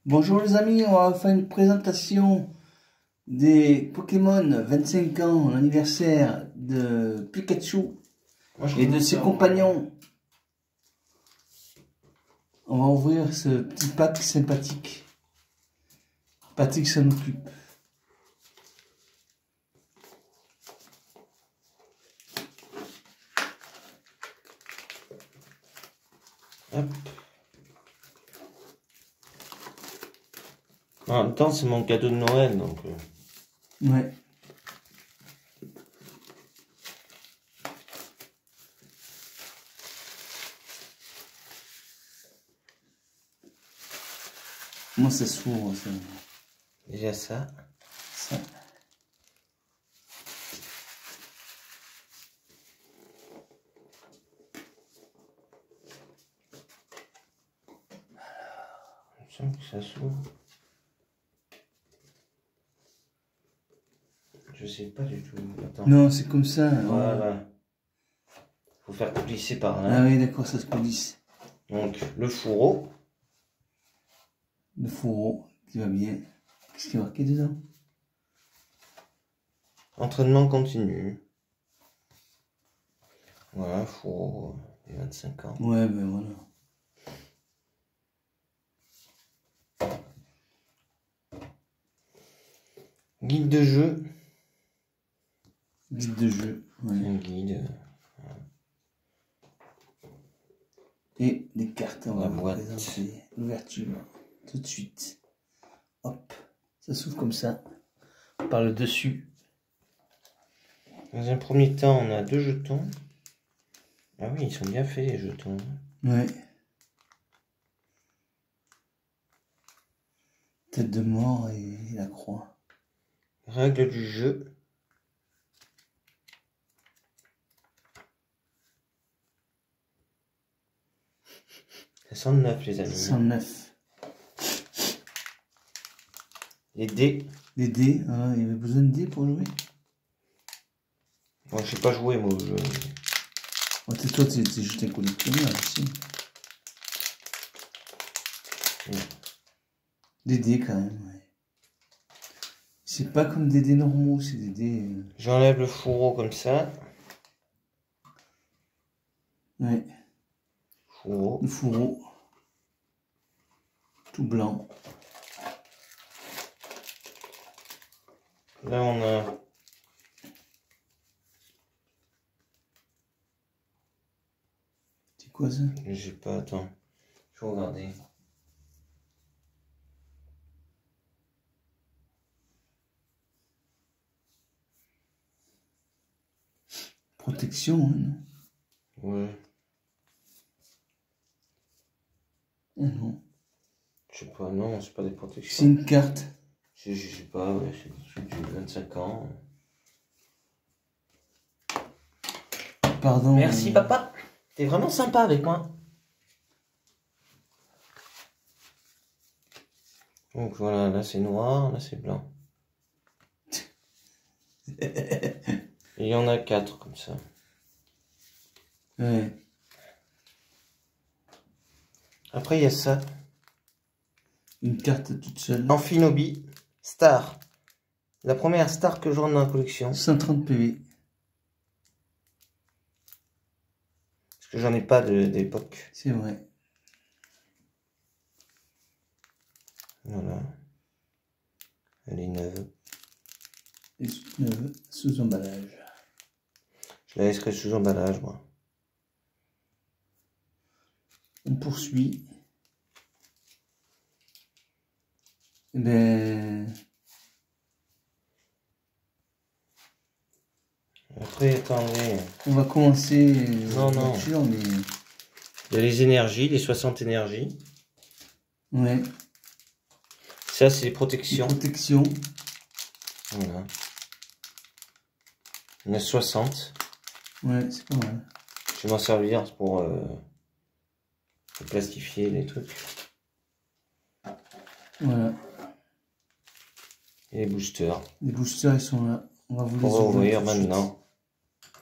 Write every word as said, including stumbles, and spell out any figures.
Bonjour les amis, on va faire une présentation des Pokémon vingt-cinq ans, l'anniversaire de Pikachu et de ses compagnons. On va ouvrir ce petit pack sympathique. Patrick s'en occupe. Hop. En même temps, c'est mon cadeau de Noël, donc... Euh... Ouais. Moi, ça s'ouvre, ça. Déjà ça. Ça. Je sens que ça s'ouvre. Je sais pas du tout. Attends. Non, c'est comme ça. Voilà. Ouais. Faut faire glisser par là. Ah oui, d'accord, ça se glisse. Donc, le fourreau. Le fourreau qui va bien. Qu'est-ce qui est marqué dedans? Entraînement continu. Voilà, fourreau des vingt-cinq ans. Ouais, ben voilà. Guide de jeu. Guide de jeu. Ouais. Un guide. Et les cartes, on va La vous boîte. présenter l'ouverture tout de suite. Hop, ça s'ouvre comme ça, par le dessus. Dans un premier temps, on a deux jetons. Ah oui, ils sont bien faits les jetons. Ouais. Tête de mort et la croix. Règles du jeu. cent neuf les amis. cent neuf. Les dés. Les dés, hein, il y avait besoin de dés pour jouer. Moi, je sais pas jouer moi au jeu. Oh, t'es toi, t'es juste un collectionneur aussi. Oui. Des dés quand même, ouais. C'est pas comme des dés normaux, c'est des dés... Euh... J'enlève le fourreau comme ça. Ouais. Fourreau. Le fourreau. Tout blanc. Là, on a... C'est quoi ça? J'ai pas... Attends. Je vais regarder. Protection, hein? Ouais. Oh non. Je sais pas, non, c'est pas des protections. C'est une carte. Je sais pas, ouais, c'est du vingt-cinq ans. Pardon. Merci euh... papa. T'es vraiment sympa avec moi. Donc voilà, là c'est noir, là c'est blanc. Et il y en a quatre comme ça. Ouais. Après il y a ça. Une carte toute seule. Amphinobi, star. La première star que je rentre dans la collection. cent trente P V. Parce que j'en ai pas d'époque. C'est vrai. Voilà. Elle est neuve. Et neuve, sous emballage. Je la laisserai sous emballage, moi. On poursuit. Eh ben... Après, attendez. On va commencer... Non, non. Voiture, mais... Il y a les énergies, les soixante énergies. Ouais. Ça, c'est les protections. Protection. Voilà. Il y en a soixante. Ouais, c'est pas mal. Je vais m'en servir pour, euh, pour plastifier les trucs. Voilà. Et les boosters. Les boosters, ils sont là. On va vous On les va ouvrir ouvrir tout de suite. maintenant.